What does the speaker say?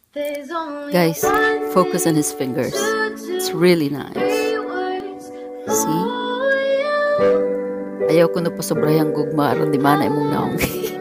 Guys, focus on his fingers. It's really nice. See? Ayaw ko na pasobrahang gugma aron di mana imong naong.